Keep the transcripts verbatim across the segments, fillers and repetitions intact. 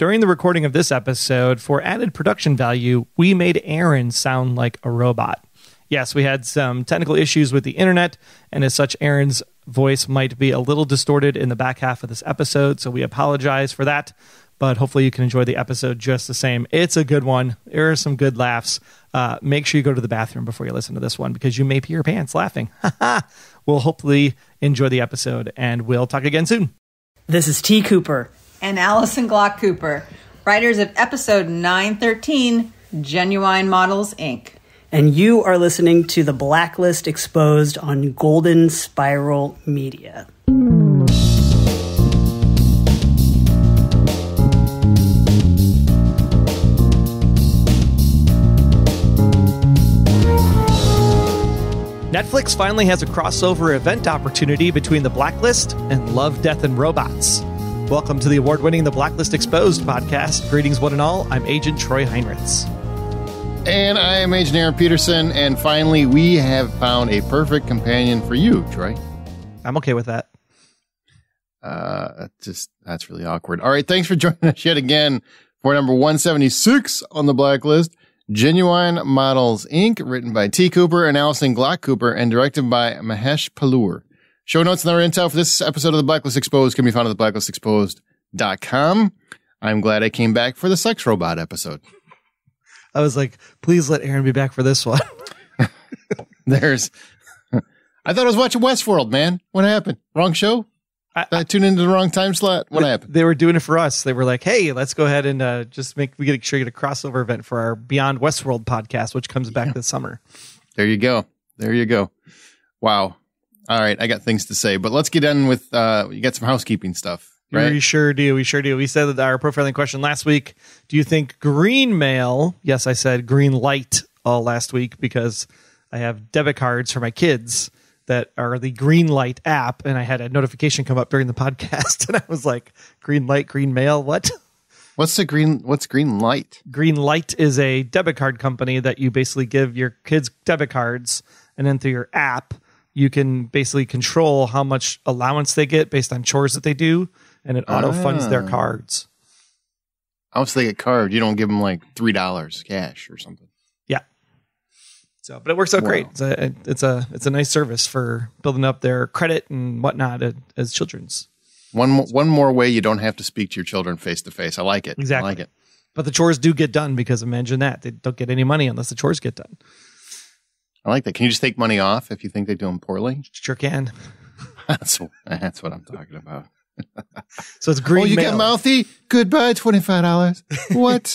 During the recording of this episode, for added production value, we made Aaron sound like a robot. Yes, we had some technical issues with the internet, and as such, Aaron's voice might be a little distorted in the back half of this episode, so we apologize for that, but hopefully you can enjoy the episode just the same. It's a good one. There are some good laughs. Uh, make sure you go to the bathroom before you listen to this one, because you may pee your pants laughing. We'll hopefully enjoy the episode, and we'll talk again soon. This is T. Cooper. And Allison Glock Cooper, writers of episode nine thirteen, Genuine Models, Incorporated. And you are listening to the Blacklist Exposed on Golden Spiral Media. Netflix finally has a crossover event opportunity between the Blacklist and Love, Death, and Robots. Welcome to the award-winning The Blacklist Exposed podcast. Greetings, one and all. I'm Agent Troy Heinrichs. And I am Agent Aaron Peterson, and finally we have found a perfect companion for you, Troy. I'm okay with that. Uh, just, that's really awkward. All right, thanks for joining us yet again for number one seventy-six on the Blacklist, Genuine Models, Incorporated, written by T. Cooper and Allison Glock Cooper, and directed by Mahesh Pallur. Show notes and other intel for this episode of the Blacklist Exposed can be found at the blacklist exposed dot com. I'm glad I came back for the sex robot episode. I was like, please let Aaron be back for this one. There's, I thought I was watching Westworld, man. What happened? Wrong show? I, I tuned into the wrong time slot. What they, happened? They were doing it for us. They were like, hey, let's go ahead and uh, just make, we get sure you get a crossover event for our Beyond Westworld podcast, which comes back yeah. this summer. There you go. There you go. Wow. All right. I got things to say, but let's get in with, uh, you got some housekeeping stuff. Right? We sure do. We sure do. We said that our profiling question last week. Do you think green mail? Yes, I said green light all last week because I have debit cards for my kids that are the Green Light app, and I had a notification come up during the podcast, and I was like, green light, green mail, what? What's the green? What's Green Light? Green Light is a debit card company that you basically give your kids debit cards, and then through your app, you can basically control how much allowance they get based on chores that they do. And it auto funds ah. their cards. Once they get card, you don't give them like three dollars cash or something. Yeah. So, but it works out wow. great. It's a, it's a it's a nice service for building up their credit and whatnot as children's. One one more way you don't have to speak to your children face to face. I like it. Exactly. I like it. But the chores do get done because imagine that they don't get any money unless the chores get done. I like that. Can you just take money off if you think they do them poorly? Sure can. that's that's what I'm talking about. So it's green. Oh, you mail. get mouthy? Goodbye, twenty-five dollars. What?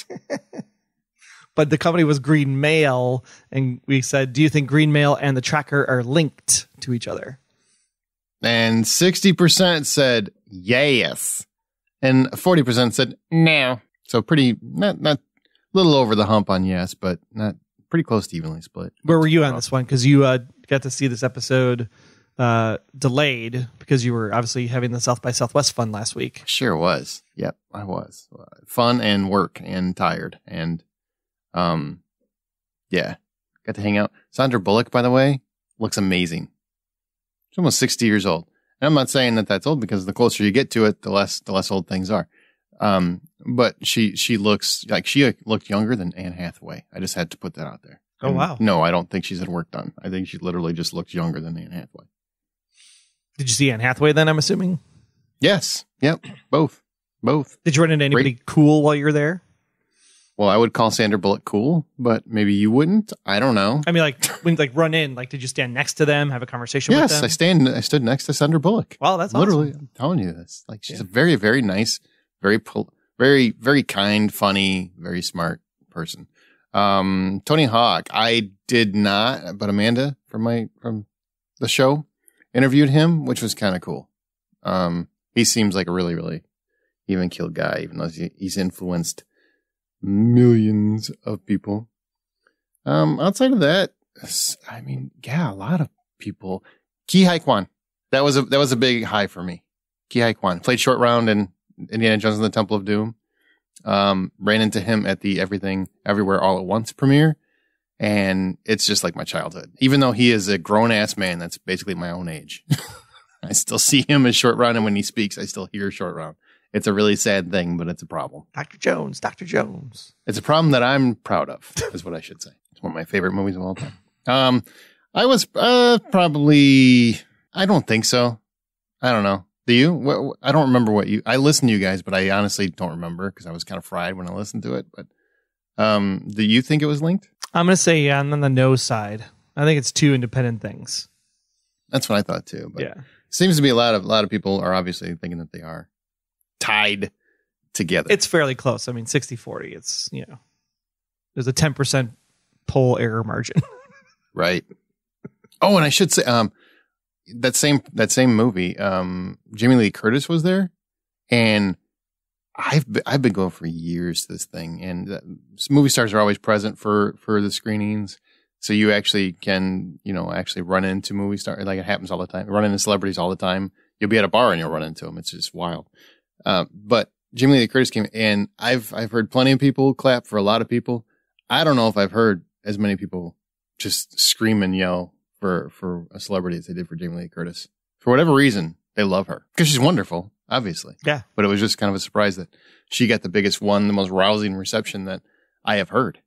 But the company was Green Mail, and we said, do you think Green Mail and the tracker are linked to each other? And sixty percent said yes, and forty percent said no. So pretty, not not a little over the hump on yes, but not pretty close to evenly split. Where were you on this one? Because you uh, got to see this episode uh delayed because you were obviously having the South by Southwest fun last week. Sure was. Yep, I was. Fun and work and tired and um yeah, got to hang out. Sandra Bullock, by the way, looks amazing. She's almost sixty years old. And I'm not saying that that's old because the closer you get to it, the less the less old things are. Um but she she looks like she looked younger than Anne Hathaway. I just had to put that out there. Oh and wow. No, I don't think she's had work done. I think she literally just looks younger than Anne Hathaway. Did you see Anne Hathaway then, I'm assuming? Yes. Yep. Both. Both. Did you run into anybody Great. cool while you were there? Well, I would call Sandra Bullock cool, but maybe you wouldn't. I don't know. I mean, like, when you like run in, like, did you stand next to them, have a conversation yes, with them? Yes, I stand. I stood next to Sandra Bullock. Wow, that's literally. Awesome. I'm telling you this. Like, she's yeah. a very, very nice, very, very, very kind, funny, very smart person. Um, Tony Hawk, I did not, but Amanda from my from the show interviewed him, which was kind of cool. Um, he seems like a really, really even keeled guy, even though he's influenced millions of people. Um, outside of that, I mean, yeah, a lot of people. Ki Hai Kwan, that was a that was a big high for me. Ki Hai Kwan played short round in Indiana Jones and the Temple of Doom. Um, ran into him at the Everything Everywhere All at Once premiere, and it's just like my childhood. Even though he is a grown ass man, that's basically my own age. I still see him as short round, and when he speaks, I still hear short round. It's a really sad thing, but it's a problem. Doctor Jones, Doctor Jones. It's a problem that I'm proud of, is what I should say. It's one of my favorite movies of all time. Um, I was uh, probably, I don't think so. I don't know. Do you? What, I don't remember what you, I listened to you guys, but I honestly don't remember because I was kind of fried when I listened to it. But um, do you think it was linked? I'm going to say, yeah, I'm on the no side. I think it's two independent things. That's what I thought too. But yeah. Seems to be a lot of, a lot of people are obviously thinking that they are tied together. It's fairly close. I mean, sixty forty. It's, you know, there's a ten percent poll error margin. Right. Oh, and I should say, um, that same, that same movie, um, Jamie Lee Curtis was there, and I've been, I've been going for years to this thing, and uh, movie stars are always present for, for the screenings. So you actually can, you know, actually run into movie stars. Like it happens all the time. Run into celebrities all the time. You'll be at a bar and you'll run into them. It's just wild. Uh, but Jamie Lee Curtis came, and I've, I've heard plenty of people clap for a lot of people. I don't know if I've heard as many people just scream and yell for, for a celebrity as they did for Jamie Lee Curtis. For whatever reason, they love her because she's wonderful, obviously. Yeah. But it was just kind of a surprise that she got the biggest one, the most rousing reception that I have heard.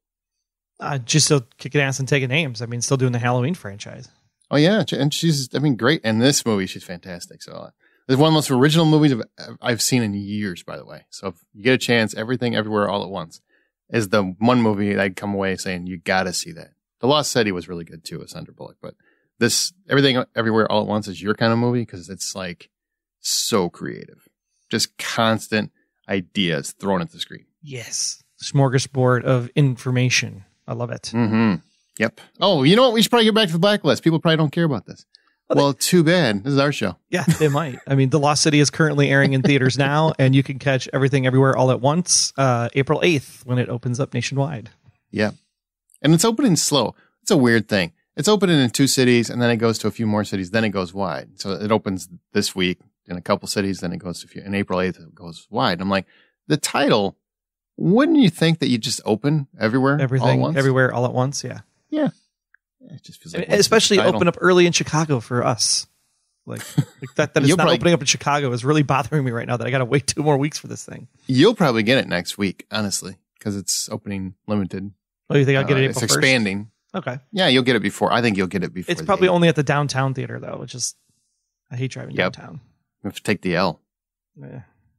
Uh, just still kicking ass and taking names. I mean, still doing the Halloween franchise. Oh, yeah. And she's, I mean, great. And this movie, she's fantastic. So uh, it's one of the most original movies I've, I've seen in years, by the way. So if you get a chance, Everything Everywhere All at Once is the one movie I'd come away saying, you got to see that. The Lost City was really good too with Sandra Bullock. But this Everything Everywhere All at Once is your kind of movie because it's like so creative. Just constant ideas thrown at the screen. Yes. Smorgasbord of information. I love it. Mm-hmm. Yep. Oh, you know what? We should probably get back to the Blacklist. People probably don't care about this. Well, well they, too bad. This is our show. Yeah, they might. I mean, The Lost City is currently airing in theaters now, and you can catch Everything Everywhere All at Once uh, April eighth when it opens up nationwide. Yeah. And it's opening slow. It's a weird thing. It's opening in two cities, and then it goes to a few more cities. Then it goes wide. So it opens this week in a couple cities. Then it goes to a few. In April eighth, it goes wide. I'm like, the title... Wouldn't you think that you just open everywhere, everything, all at once? everywhere, all at once? Yeah, yeah. It just feels like especially open up early in Chicago for us. Like, like that, that it's not probably, opening up in Chicago is really bothering me right now. That I got to wait two more weeks for this thing. You'll probably get it next week, honestly, because it's opening limited. Oh, you think I'll get uh, it? It's April expanding. first? Okay. Yeah, you'll get it before. I think you'll get it before. It's probably only at the downtown theater though, which is I hate driving yep. downtown. You have to take the L. Yeah.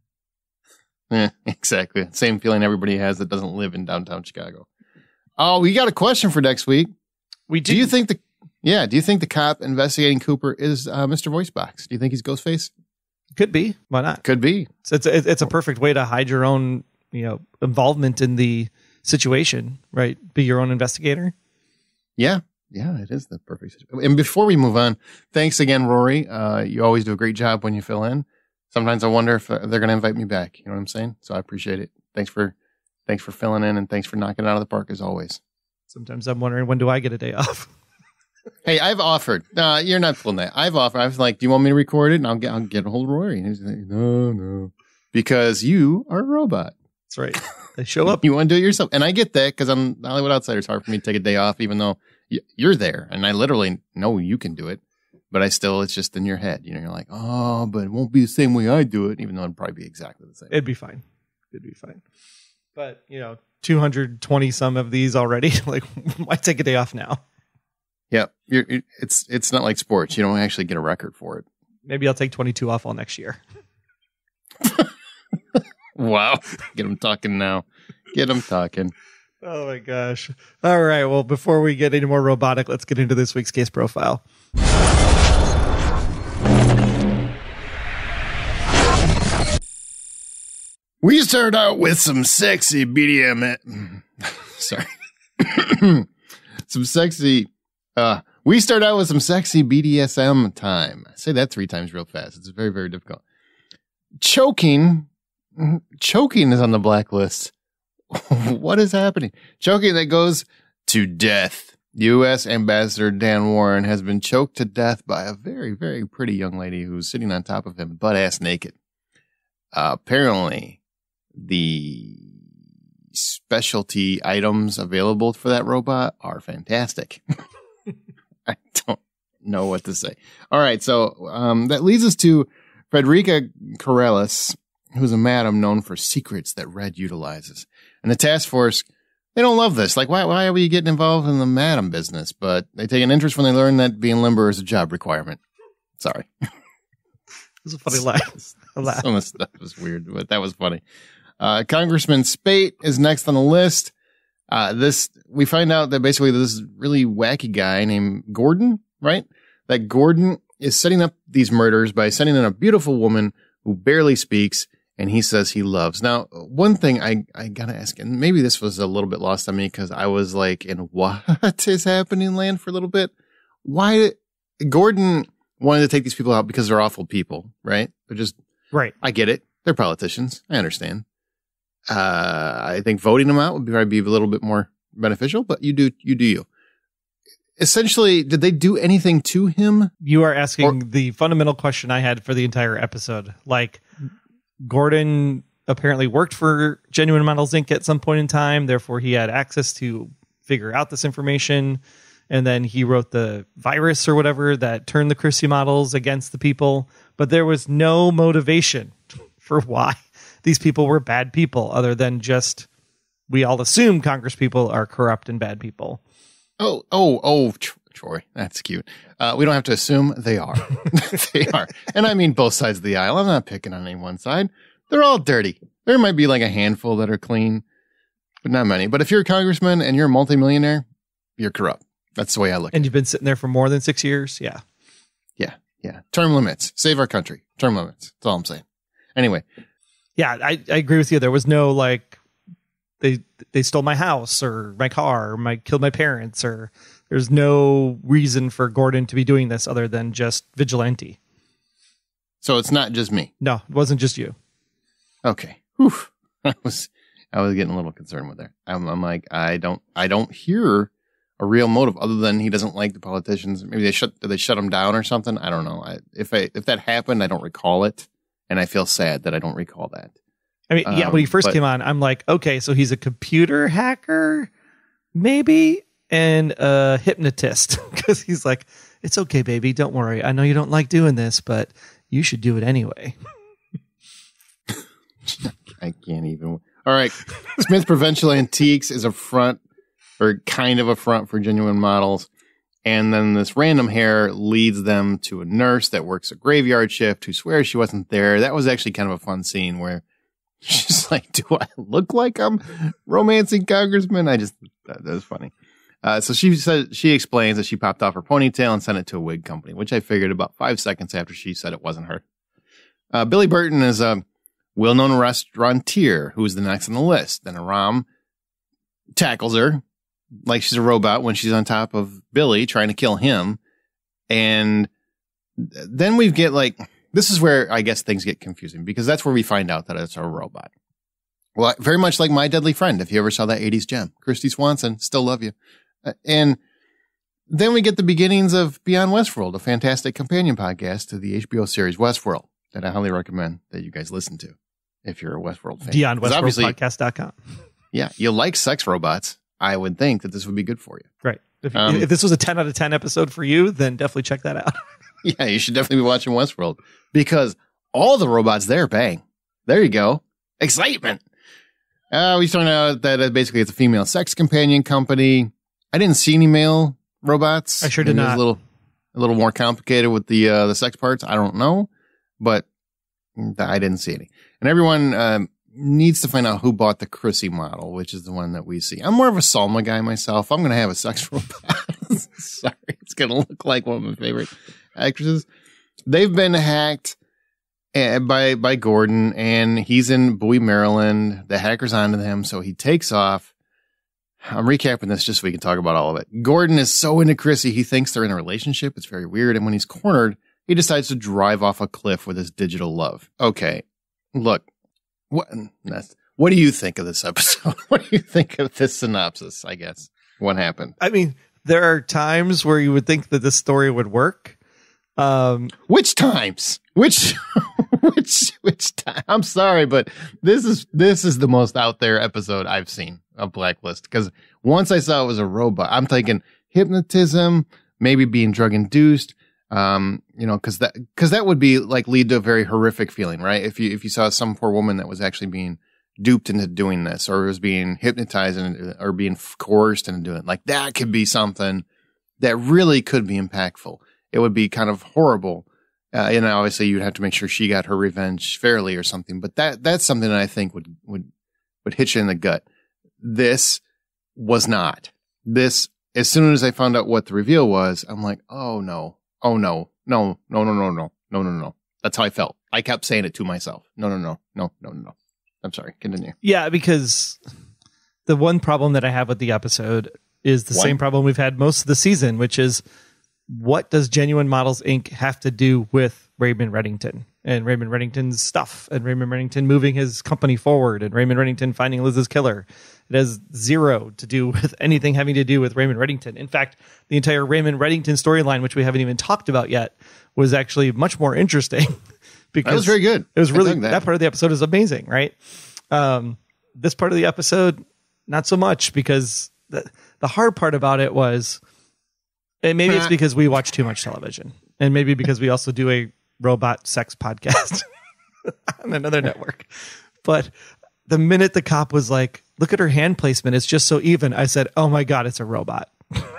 Yeah, exactly. Same feeling everybody has that doesn't live in downtown Chicago. Oh, we got a question for next week. We do. Do you think the yeah? Do you think the cop investigating Cooper is uh, Mister Voicebox? Do you think he's Ghostface? Could be. Why not? Could be. So it's it's a perfect way to hide your own, you know, involvement in the situation, right? Be your own investigator. Yeah, yeah, it is the perfect situation. And before we move on, thanks again, Rory. Uh, you always do a great job when you fill in. Sometimes I wonder if they're going to invite me back. You know what I'm saying? So I appreciate it. Thanks for, thanks for filling in, and thanks for knocking it out of the park as always. Sometimes I'm wondering, when do I get a day off? Hey, I've offered. Uh, you're not pulling that. I've offered. I was like, "Do you want me to record it?" And I'll get, I'll get a hold of Rory. And he's like, "No, no," because you are a robot. That's right. They show up. You want to do it yourself, and I get that because I'm Hollywood outsider. It's hard for me to take a day off, even though you're there, and I literally know you can do it. But I still, it's just in your head. You know, you're like, oh, but it won't be the same way I do it, even though it'd probably be exactly the same. It'd be fine. It'd be fine. But, you know, two hundred twenty some of these already. Like, why take a day off now? Yeah. You're, it's it's not like sports. You don't actually get a record for it. Maybe I'll take twenty-two off all next year. Wow. Get them talking now. Get them talking. Oh, my gosh. All right. Well, before we get any more robotic, let's get into this week's case profile. We start out with some sexy B D M. Sorry. some sexy. Uh, we start out with some sexy B D S M time. I say that three times real fast. It's very, very difficult. Choking. Choking is on the blacklist. What is happening? Choking that goes to death. U S Ambassador Dan Warren has been choked to death by a very, very pretty young lady who's sitting on top of him, butt ass naked. Uh, apparently, the specialty items available for that robot are fantastic. I don't know what to say. All right, so um, that leads us to Frederica Corrales, who's a madam known for secrets that Red utilizes. And the task force, they don't love this. Like, why, why are we getting involved in the madam business? But they take an interest when they learn that being limber is a job requirement. Sorry. It was a funny laugh. laugh. Some of the stuff was weird, but that was funny. Uh, Congressman Spate is next on the list. Uh, this, we find out that basically this really wacky guy named Gordon, right? That Gordon is setting up these murders by sending in a beautiful woman who barely speaks, and he says he loves. Now, one thing I, I gotta ask, and maybe this was a little bit lost on me because I was like, in what is happening land for a little bit? Why? Gordon wanted to take these people out because they're awful people, right? They're just, right. I get it. They're politicians. I understand. Uh, I think voting them out would probably be a little bit more beneficial, but you do, you do you. Essentially, did they do anything to him? You are asking Or, the fundamental question I had for the entire episode. Like, Gordon apparently worked for Genuine Models Incorporated at some point in time. Therefore, he had access to figure out this information. And then he wrote the virus or whatever that turned the Chrissy models against the people. But there was no motivation for why these people were bad people other than just, we all assume Congress people are corrupt and bad people. Oh, oh, oh, Troy, that's cute. Uh, we don't have to assume they are. They are. And I mean both sides of the aisle. I'm not picking on any one side. They're all dirty. There might be like a handful that are clean, but not many. But if you're a congressman and you're a multimillionaire, you're corrupt. That's the way I look at it. And you've been sitting there for more than six years? Yeah. Yeah, yeah. Term limits. Save our country. Term limits. That's all I'm saying. Anyway. Yeah, I, I agree with you. There was no like, they they stole my house or my car or my killed my parents, or there's no reason for Gordon to be doing this other than just vigilante. So it's not just me. No, it wasn't just you. Okay. Whew. I was I was getting a little concerned with that. I'm, I'm like, I don't I don't hear a real motive other than he doesn't like the politicians. Maybe they shut did they shut him down or something. I don't know. I, if I if that happened, I don't recall it, and I feel sad that I don't recall that. I mean, yeah, um, when he first but, came on, I'm like, okay, so he's a computer hacker, maybe, and a hypnotist, because he's like, it's okay, baby, don't worry. I know you don't like doing this, but you should do it anyway. I can't even. All right. Smith Provincial Antiques is a front, or kind of a front for Genuine Models. And then this random hair leads them to a nurse that works a graveyard shift who swears she wasn't there. That was actually kind of a fun scene where she's like, do I look like I'm romancing congressman? I just, that, that was funny. Uh, so she said, she explains that she popped off her ponytail and sent it to a wig company, which I figured about five seconds after she said it wasn't her. Uh, Billy Burton is a well-known restaurateur who's the next on the list. Then Aram tackles her like she's a robot when she's on top of Billy trying to kill him. And then we get like, this is where I guess things get confusing because that's where we find out that it's a robot. Well, very much like My Deadly Friend. If you ever saw that eighties gem, Christy Swanson, still love you. Uh, and then we get the beginnings of Beyond Westworld, a fantastic companion podcast to the H B O series Westworld that I highly recommend that you guys listen to if you're a Westworld fan. Beyond Westworld Podcast dot com. Yeah, you like sex robots. I would think that this would be good for you. Right. If, um, if this was a ten out of ten episode for you, then definitely check that out. Yeah, you should definitely be watching Westworld because all the robots there bang. There you go. Excitement. Uh, we found out that uh, basically it's a female sex companion company. I didn't see any male robots. I sure did Maybe not. It was a little, a little more complicated with the uh, the sex parts. I don't know, but I didn't see any. And everyone um, needs to find out who bought the Chrissy model, which is the one that we see. I'm more of a Salma guy myself. I'm going to have a sex robot. Sorry, it's going to look like one of my favorite actresses. They've been hacked by by Gordon, and he's in Bowie, Maryland. The hacker's onto him, so he takes off. I'm recapping this just so we can talk about all of it. Gordon is so into Chrissy, he thinks they're in a relationship. It's very weird. And when he's cornered, he decides to drive off a cliff with his digital love. Okay, look, what that's, what do you think of this episode? What do you think of this synopsis, I guess? What happened? I mean, there are times where you would think that this story would work. Um, Which times? Which, which, which time? I'm sorry, but this is, this is the most out there episode I've seen of Blacklist. Because once I saw it was a robot, I'm thinking hypnotism, maybe being drug induced. Um, you know, cause that, cause that would be like lead to a very horrific feeling, right? If you, if you saw some poor woman that was actually being duped into doing this, or was being hypnotized into, or being coerced into doing it, like that could be something that really could be impactful. It would be kind of horrible. Uh, and obviously you'd have to make sure she got her revenge fairly or something, but that, that's something that I think would, would, would hit you in the gut. This was not. This, as soon as I found out what the reveal was, I'm like, oh no, oh no, no, no, no, no, no, no, no, no. That's how I felt. I kept saying it to myself. No, no, no, no, no, no. I'm sorry. Continue. Yeah, because the one problem that I have with the episode is the one? same problem we've had most of the season, which is what does Genuine Models Incorporated have to do with Raymond Reddington and Raymond Reddington's stuff and Raymond Reddington moving his company forward and Raymond Reddington finding Liz's killer? It has zero to do with anything having to do with Raymond Reddington. In fact, the entire Raymond Reddington storyline, which we haven't even talked about yet, was actually much more interesting. Because that was very good. It was really, that. that part of the episode is amazing, right? Um, this part of the episode, not so much, because the, the hard part about it was, and maybe it's because we watch too much television, and maybe because we also do a robot sex podcast on another network. But the minute the cop was like, look at her hand placement, it's just so even, I said, oh my God, it's a robot.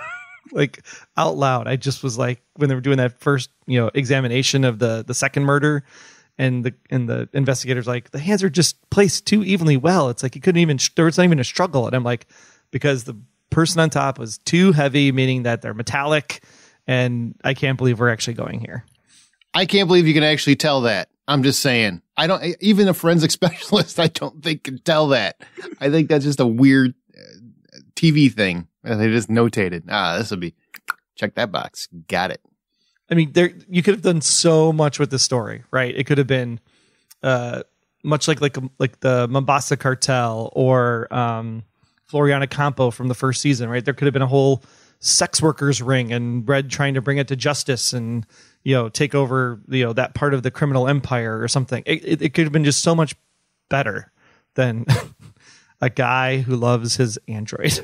Like out loud. I just was like, when they were doing that first, you know, examination of the, the second murder, and the, and the investigators like, the hands are just placed too evenly well. It's like, you couldn't even, there was not even a struggle. And I'm like, because the person on top was too heavy, meaning that they're metallic. And I can't believe we're actually going here. I can't believe you can actually tell that. I'm just saying, I don't, even a forensic specialist, I don't think can tell that. I think that's just a weird uh, T V thing. They just notated, ah, this will be, check that box. Got it. I mean, there, you could have done so much with this story, right? It could have been uh, much like, like, like the Mombasa cartel or um, Floriana Campo from the first season, right? There could have been a whole sex workers ring and Red trying to bring it to justice and, you know, take over, you know, that part of the criminal empire or something. It, it, it could have been just so much better than a guy who loves his android.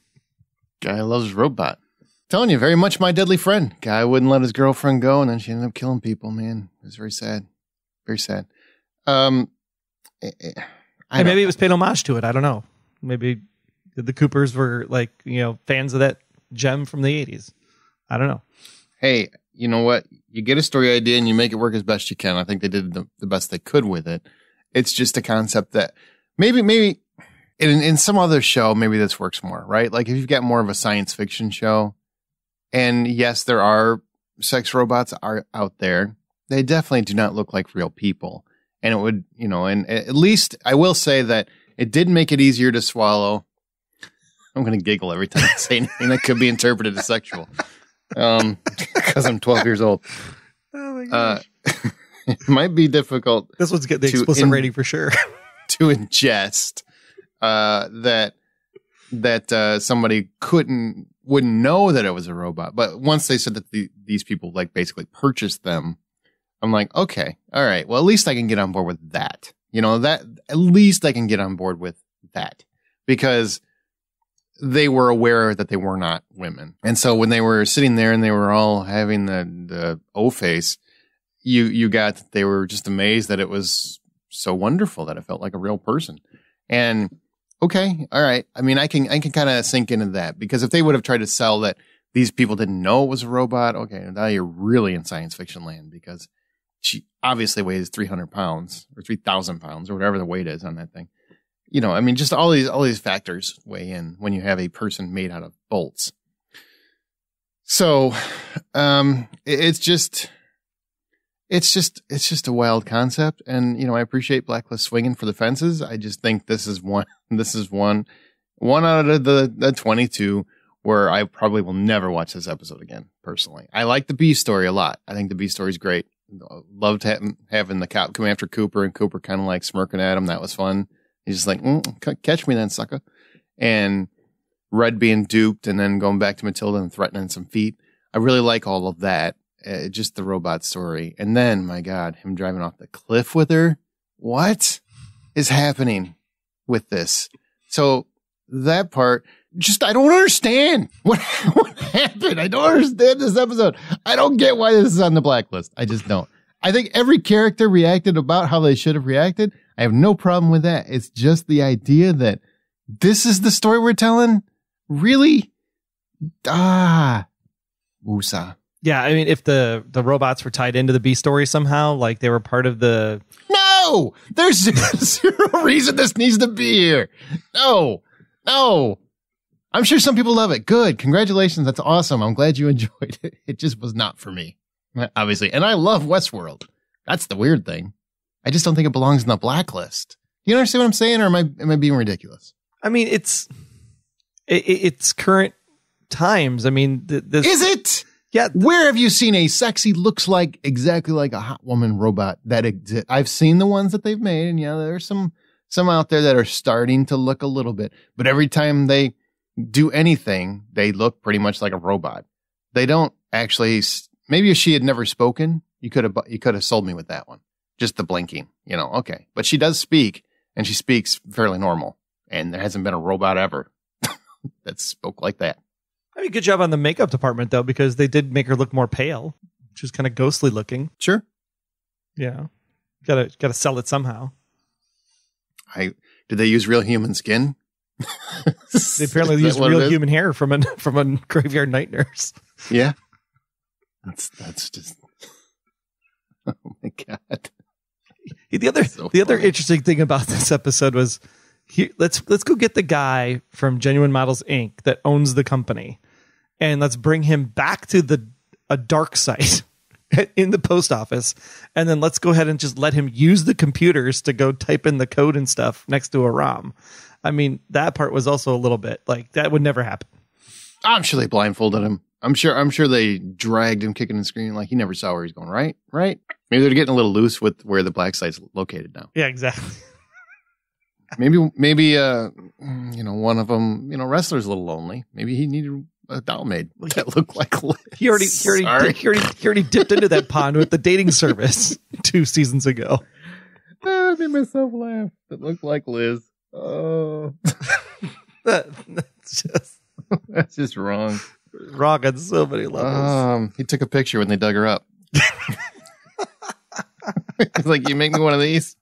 Guy loves his robot. Telling you, very much my deadly friend. Guy wouldn't let his girlfriend go, and then she ended up killing people, man. It was very sad. Very sad. Um, I and maybe it was paid homage to it. I don't know. Maybe the Coopers were like, you know, fans of that gem from the eighties. I don't know. Hey, you know what? You get a story idea and you make it work as best you can. I think they did the, the best they could with it. It's just a concept that maybe, maybe in, in some other show, maybe this works more, right? Like if you've got more of a science fiction show, and yes, there are sex robots are out there. They definitely do not look like real people. And it would, you know, and at least I will say that it did make it easier to swallow. I'm going to giggle every time I say anything that could be interpreted as sexual. Um, because I'm twelve years old. Oh my gosh. Uh, it might be difficult. This one's getting the explicit in, rating for sure. To ingest, uh, that, that, uh, somebody couldn't, wouldn't know that it was a robot. But once they said that the, these people like basically purchased them, I'm like, okay, all right. Well, at least I can get on board with that. You know, that at least I can get on board with that because they were aware that they were not women. And so when they were sitting there and they were all having the, the O face, you, you got that they were just amazed that it was so wonderful that it felt like a real person. And okay, all right. I mean, I can, I can kind of sink into that because if they would have tried to sell that these people didn't know it was a robot, okay, now you're really in science fiction land because she obviously weighs three hundred pounds or three thousand pounds or whatever the weight is on that thing. You know, I mean, just all these, all these factors weigh in when you have a person made out of bolts. So, um, it, it's just, it's just, it's just a wild concept. And, you know, I appreciate Blacklist swinging for the fences. I just think this is one, this is one, one out of the, the twenty-two where I probably will never watch this episode again, personally. I like the B story a lot. I think the B story is great. Loved ha- having the cop come after Cooper and Cooper kind of like smirking at him. That was fun. He's just like, mm, c- catch me then, sucker. And Red being duped and then going back to Matilda and threatening some feet. I really like all of that. Uh, just the robot story. And then, my God, him driving off the cliff with her. What is happening with this? So that part, just, I don't understand what, what happened. I don't understand this episode. I don't get why this is on the blacklist. I just don't. I think every character reacted about how they should have reacted. I have no problem with that. It's just the idea that this is the story we're telling. Really? Ah, woosah. Yeah, I mean, if the, the robots were tied into the B story somehow, like they were part of the... No! There's zero reason this needs to be here. No. No. I'm sure some people love it. Good. Congratulations. That's awesome. I'm glad you enjoyed it. It just was not for me, obviously. And I love Westworld. That's the weird thing. I just don't think it belongs in the blacklist. Do you understand what I'm saying, or am I, am I being ridiculous? I mean, it's it, it's current times. I mean, th- this is it? Yeah. Where have you seen a sexy, looks like exactly like a hot woman robot that exists? I've seen the ones that they've made, and yeah, there's some some out there that are starting to look a little bit. But every time they do anything, they look pretty much like a robot. They don't actually. Maybe if she had never spoken, you could have you could have sold me with that one. Just the blinking, you know. Okay, but she does speak, and she speaks fairly normal. And there hasn't been a robot ever that spoke like that. I mean, good job on the makeup department, though, because they did make her look more pale, which is kind of ghostly looking. Sure. Yeah. Gotta gotta sell it somehow. I did they use real human skin? They apparently used real human hair from a from a graveyard night nurse. Yeah. That's that's just oh my God. The other so the other funny. interesting thing about this episode was He, let's let's go get the guy from Genuine Models Incorporated that owns the company, and let's bring him back to the a dark site in the post office, and then let's go ahead and just let him use the computers to go type in the code and stuff next to a ROM. I mean, that part was also a little bit like that would never happen. I'm sure they blindfolded him. I'm sure. I'm sure they dragged him kicking and screaming like he never saw where he's going. Right, right. Maybe they're getting a little loose with where the black site's located now. Yeah, exactly. Maybe, maybe, uh, you know, one of them, you know, wrestler's a little lonely. Maybe he needed a doll made that looked like Liz. He already, he already, did, he already, he already dipped into that pond with the dating service two seasons ago. I made myself laugh. It looked like Liz. Oh, that, that's just that's just wrong. Wrong on so many levels. Um, he took a picture when they dug her up. He's like, "You make me one of these."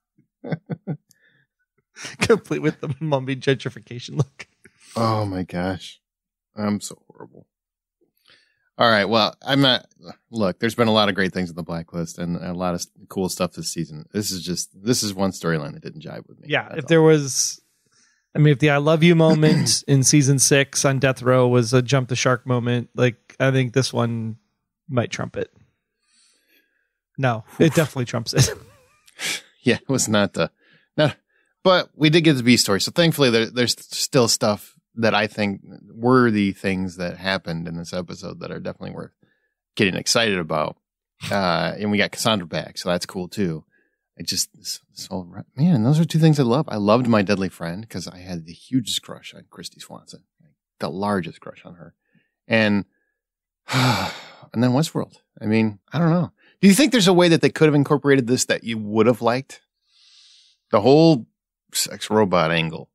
Complete with the mummy gentrification look. Oh my gosh. I'm so horrible. All right. Well, I'm not. Look, there's been a lot of great things in the blacklist and a lot of cool stuff this season. This is just, this is one storyline that didn't jive with me. Yeah. That's if all. there was, I mean, if the I love you moment in season six on Death Row was a jump the shark moment, like, I think this one might trump it. No, it definitely trumps it. Yeah, it was not the, no, but we did get the B story. So thankfully there, there's still stuff that I think worthy things that happened in this episode that are definitely worth getting excited about. Uh, and we got Casandra back, so that's cool too. I just, so, man, those are two things I love. I loved My Deadly Friend because I had the hugest crush on Christy Swanson, the largest crush on her. And, and then Westworld. I mean, I don't know. Do you think there's a way that they could have incorporated this that you would have liked? The whole sex robot angle.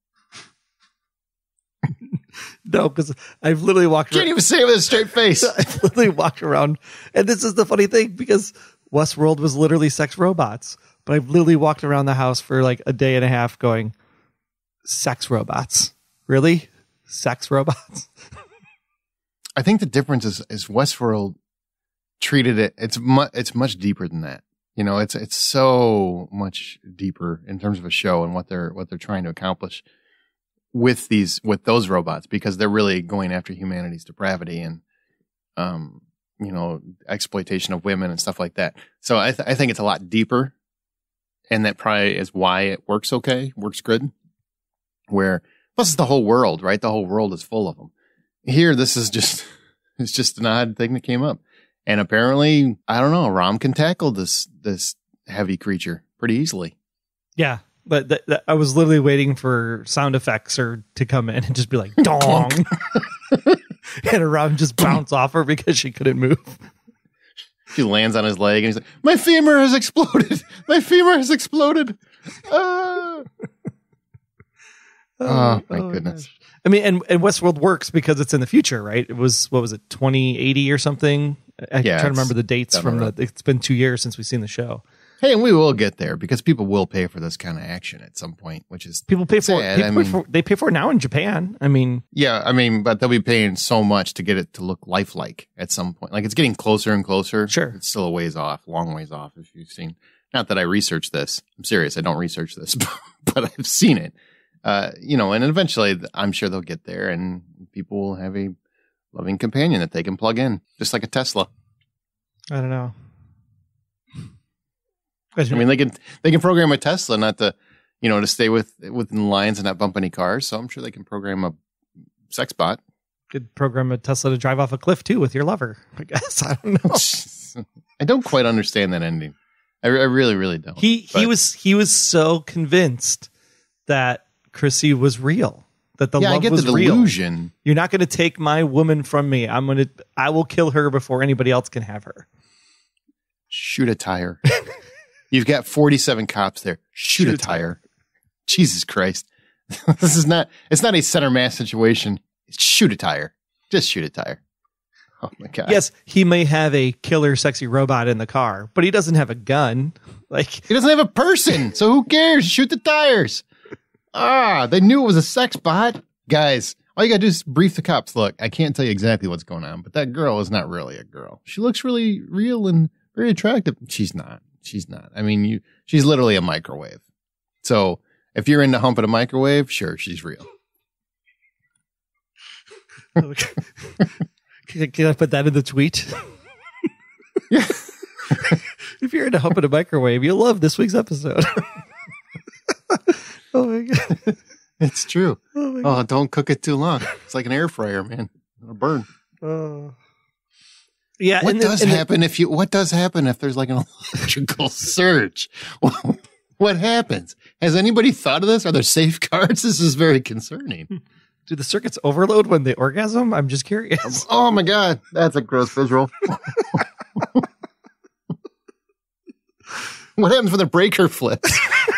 No, because I've literally walked Can't around. even say it with a straight face. I've literally walked around. And this is the funny thing because Westworld was literally sex robots. But I've literally walked around the house for like a day and a half going, sex robots. Really? Sex robots? I think the difference is, is Westworld treated it, it's mu- it's much deeper than that. You know, it's it's so much deeper in terms of a show and what they're what they're trying to accomplish with these with those robots, because they're really going after humanity's depravity and um you know, exploitation of women and stuff like that. So I th- I think it's a lot deeper, and that probably is why it works okay, works good. Where plus it's the whole world, right? The whole world is full of them. Here, this is just it's just an odd thing that came up. And apparently, I don't know, Rom can tackle this this heavy creature pretty easily. Yeah, but th- th- I was literally waiting for sound effects or to come in and just be like, dong. And Rom just bounce off her because she couldn't move. She lands on his leg and he's like, my femur has exploded. My femur has exploded. Ah. Oh, my oh, goodness. Gosh. I mean, and, and Westworld works because it's in the future, right? It was, what was it, twenty eighty or something? I yeah, trying to remember the dates from the, it's been two years since we've seen the show. Hey, and we will get there because people will pay for this kind of action at some point, which is people pay for sad. it. People I pay mean, for, they pay for it now in Japan. I mean, yeah, I mean, but they'll be paying so much to get it to look lifelike at some point. Like it's getting closer and closer. Sure, it's still a ways off, long ways off. If you've seen, not that I researched this, I'm serious. I don't research this, but I've seen it. Uh, you know, and eventually, I'm sure they'll get there, and people will have a loving companion that they can plug in, just like a Tesla. I don't know. I mean, they can they can program a Tesla not to, you know, to stay with within lines and not bump any cars. So I'm sure they can program a sex bot. Could program a Tesla to drive off a cliff too with your lover. I guess I don't know. I don't quite understand that ending. I, I really, really don't. He but. he was he was so convinced that Chrissy was real. That the yeah, love I get was the delusion. Real. You're not going to take my woman from me. I'm going to. I will kill her before anybody else can have her. Shoot a tire. You've got forty-seven cops there. Shoot, Shoot a tire. tire. Jesus Christ. This is not, it's not a center mass situation. Shoot a tire. Just shoot a tire. Oh my God. Yes, he may have a killer sexy robot in the car, but he doesn't have a gun. Like he doesn't have a person. So who cares? Shoot the tires. Ah, they knew it was a sex bot. Guys, all you got to do is brief the cops. Look, I can't tell you exactly what's going on, but that girl is not really a girl. She looks really real and very attractive. She's not. She's not. I mean, you. She's literally a microwave. So if you're into humping a microwave, sure, she's real. can, can I put that in the tweet? Yeah. If you're into humping a microwave, you'll love this week's episode. Oh my God. It's true. Oh, oh, don't cook it too long. It's like an air fryer, man. It'll burn. Oh. Yeah. What does the, happen the, if you, what does happen if there's like an electrical surge? What happens? Has anybody thought of this? Are there safeguards? This is very concerning. Do the circuits overload when they orgasm? I'm just curious. Oh my God. That's a gross visual. What happens when the breaker flips?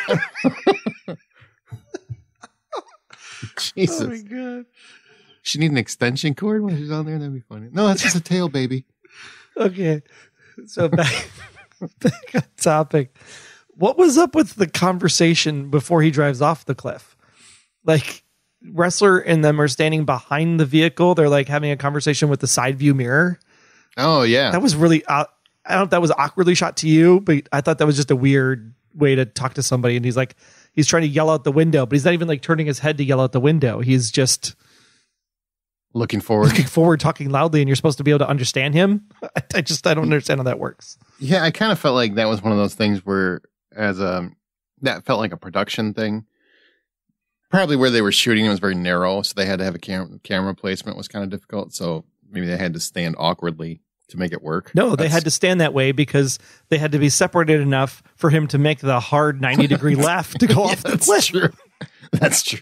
Jesus. Oh my God. She need an extension cord when she's on there? That'd be funny. No, that's just a tail, baby. Okay. So back, back on topic. What was up with the conversation before he drives off the cliff? Like, Wrestler and them are standing behind the vehicle. They're like having a conversation with the side view mirror. Oh, yeah. That was really, uh, I don't know if that was awkwardly shot to you, but I thought that was just a weird way to talk to somebody. And he's like, he's trying to yell out the window, but he's not even like turning his head to yell out the window. He's just looking forward, looking forward, talking loudly, and you're supposed to be able to understand him. I, I just, I don't understand how that works. Yeah. I kind of felt like that was one of those things where as a, that felt like a production thing. Probably where they were shooting it was very narrow, so they had to have a cam- camera placement was kind of difficult. So maybe they had to stand awkwardly to make it work. No, That's, they had to stand that way because they had to be separated enough for him to make the hard ninety degree left to go yeah, off the that's cliff. True. That's true.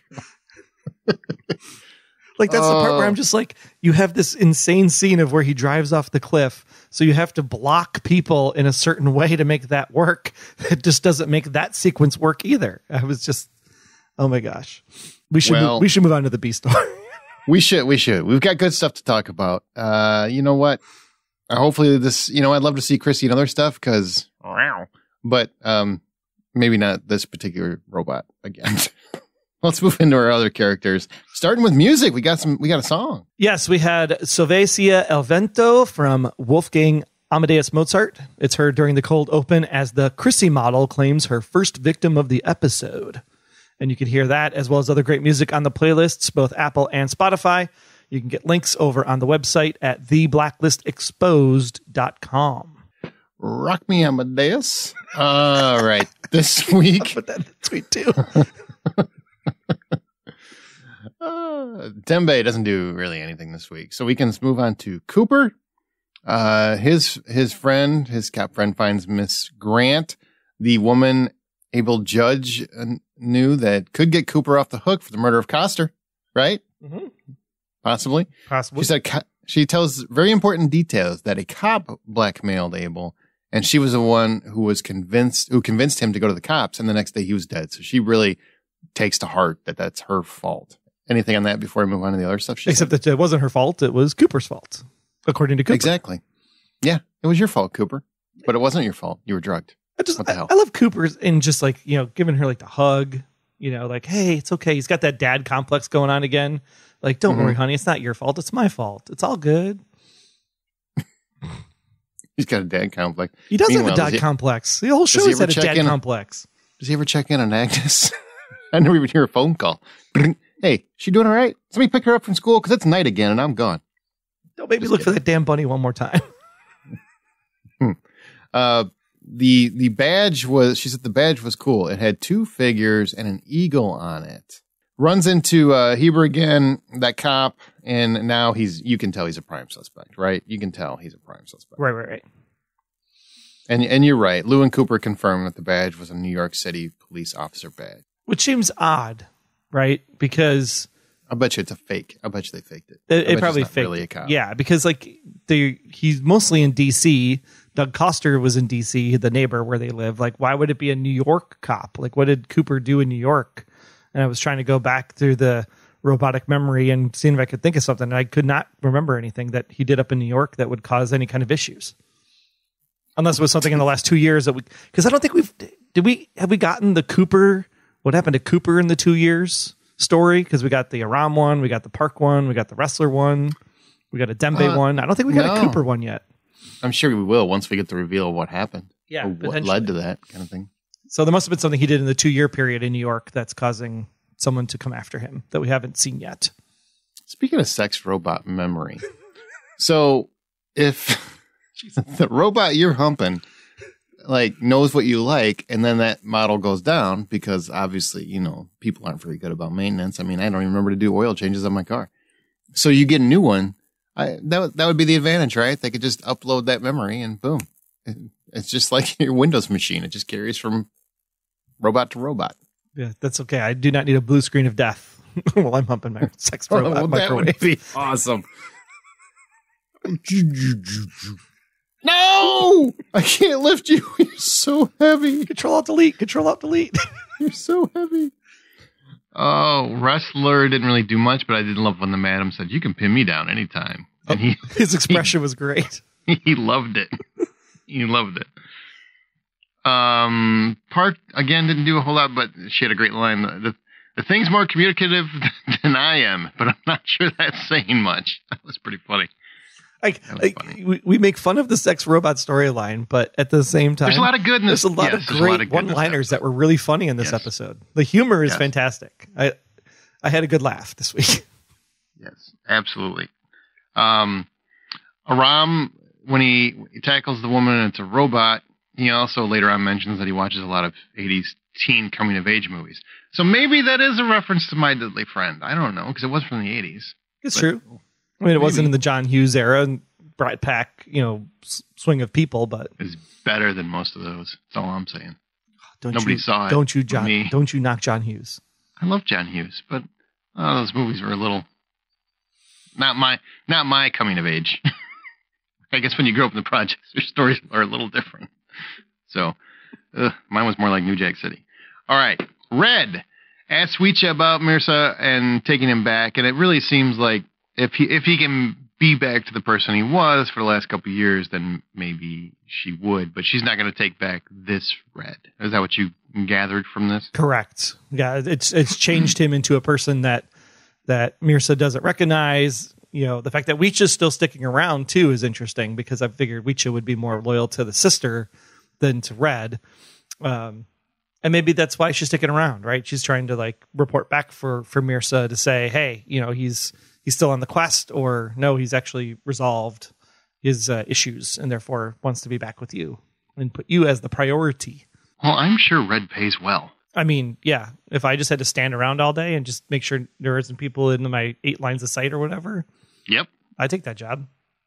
Like that's uh, the part where I'm just like, you have this insane scene of where he drives off the cliff, so you have to block people in a certain way to make that work. It just doesn't make that sequence work either. I was just. Oh my gosh. We should well, move, we should move on to the B story. we should we should. We've got good stuff to talk about. Uh you know what? Uh, hopefully this, you know, I'd love to see Chrissy and other stuff cuz wow. But um maybe not this particular robot again. Let's move into our other characters. Starting with music, we got some we got a song. Yes, we had Sylvacia El Vento from Wolfgang Amadeus Mozart. It's heard during the cold open as the Chrissy Model claims her first victim of the episode. And you can hear that as well as other great music on the playlists, both Apple and Spotify. You can get links over on the website at the blacklist exposed dot com. Rock me, Amadeus. All right. This week. I'll put that in the tweet too. uh, Dembe doesn't do really anything this week. So we can move on to Cooper. Uh, his, his friend, his cop friend finds Miss Grant, the woman able judge uh, knew that could get Cooper off the hook for the murder of Coster, right? Mm-hmm. Possibly. Possibly. She said she tells very important details that a cop blackmailed Abel, and she was the one who was convinced, who convinced him to go to the cops, and the next day he was dead. So she really takes to heart that that's her fault. Anything on that before we move on to the other stuff? Except said? that it wasn't her fault. It was Cooper's fault, according to Cooper. Exactly. Yeah, it was your fault, Cooper. But it wasn't your fault. You were drugged. I just, what the I, hell? I love Cooper's and just like, you know, giving her like the hug, you know, like, hey, it's okay. He's got that dad complex going on again. Like, don't mm-hmm. worry, honey. It's not your fault. It's my fault. It's all good. He's got a dad complex. He does Meanwhile, have a dad does he, complex. The whole show has had a dad in, complex. Does he ever check in on Agnes? I never even hear a phone call. Hey, she doing all right? Somebody pick her up from school because it's night again and I'm gone. Don't make me look kidding. for that damn bunny one more time. hmm. Uh, the the badge was, she said the badge was cool. It had two figures and an eagle on it. Runs into uh, Heber again, that cop, and now he's, you can tell he's a prime suspect, right? You can tell he's a prime suspect. Right, right, right. And, and you're right. Lou and Cooper confirmed that the badge was a New York City police officer badge. Which seems odd, right? Because I bet you it's a fake. I bet you they faked it. It, it probably faked. Really a cop. Yeah, because like they, he's mostly in D C. Doug Coster was in D C, the neighbor where they live. Like, why would it be a New York cop? Like, what did Cooper do in New York? And I was trying to go back through the robotic memory and seeing if I could think of something. And I could not remember anything that he did up in New York that would cause any kind of issues. Unless it was something in the last two years that we, because I don't think we've, did we, have we gotten the Cooper, what happened to Cooper in the two years story? Because we got the Aram one, we got the Park one, we got the Wrestler one, we got a Dembe uh, one. I don't think we got no. a Cooper one yet. I'm sure we will once we get the reveal of what happened. Yeah. Or what led to that kind of thing. So there must have been something he did in the two year period in New York that's causing someone to come after him that we haven't seen yet. Speaking of sex robot memory. So if the robot you're humping like knows what you like, and then that model goes down because obviously, you know, people aren't very good about maintenance. I mean, I don't even remember to do oil changes on my car. So you get a new one. I, that, that would be the advantage, right? They could just upload that memory and boom. It, it's just like your Windows machine. It just carries from robot to robot. Yeah, that's okay. I do not need a blue screen of death while I'm humping my sex robot well, microwave. That would be awesome. No! I can't lift you. You're so heavy. Control Alt Delete. Control Alt Delete. You're so heavy. Oh, Wrestler didn't really do much, but I did love when the madam said, "You can pin me down anytime." And he, his expression he, was great. He loved it. He loved it. Um, Park again didn't do a whole lot, but she had a great line. The, the, the thing's more communicative than I am, but I'm not sure that's saying much. That was pretty funny. Like, like we, we make fun of the sex robot storyline, but at the same time, there's a lot of goodness. There's a lot yes, of great one-liners that were really funny in this yes. episode. The humor is yes. fantastic. I I had a good laugh this week. Yes, absolutely. Um, Aram, when he, he tackles the woman and it's a robot, he also later on mentions that he watches a lot of eighties teen coming-of-age movies. So maybe that is a reference to My Deadly Friend. I don't know, because it was from the eighties. It's but, true. I mean, it maybe. wasn't in the John Hughes era and Brat Pack, you know, swing of people, but it's better than most of those. That's all I'm saying. Don't Nobody you, saw it. Don't you, John? Me. Don't you knock John Hughes? I love John Hughes, but oh, those movies were a little not my not my coming of age. I guess when you grow up in the projects, your stories are a little different. So uh, mine was more like New Jack City. All right, Red asked Sweetcha about Mirza and taking him back, and it really seems like if he if he can be back to the person he was for the last couple of years, then maybe she would. But she's not going to take back this Red. Is that what you gathered from this? Correct. Yeah, it's it's changed him into a person that that Mirza doesn't recognize. You know, the fact that Weecha's still sticking around too is interesting because I figured Weecha would be more loyal to the sister than to Red. Um, and maybe that's why she's sticking around, right? She's trying to like report back for, for Mirza to say, hey, you know, he's, he's still on the quest, or no, he's actually resolved his uh, issues and therefore wants to be back with you and put you as the priority. Well, I'm sure Red pays well. I mean, yeah, if I just had to stand around all day and just make sure there isn't people in my eight lines of sight or whatever. Yep. I'd take that job.